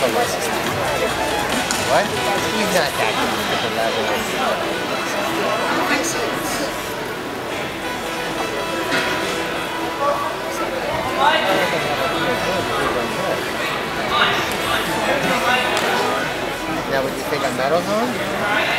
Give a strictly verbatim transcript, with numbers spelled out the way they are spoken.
What? He's not that good at the level. Now, would you think I'm metal zone?